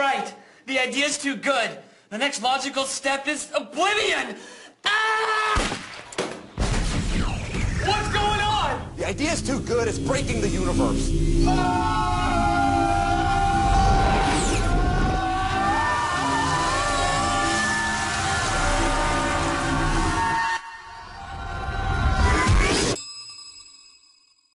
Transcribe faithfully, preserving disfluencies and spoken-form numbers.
Right. The idea's too good. The next logical step is oblivion! Ah! What's going on? The idea's too good, it's breaking the universe. Ah!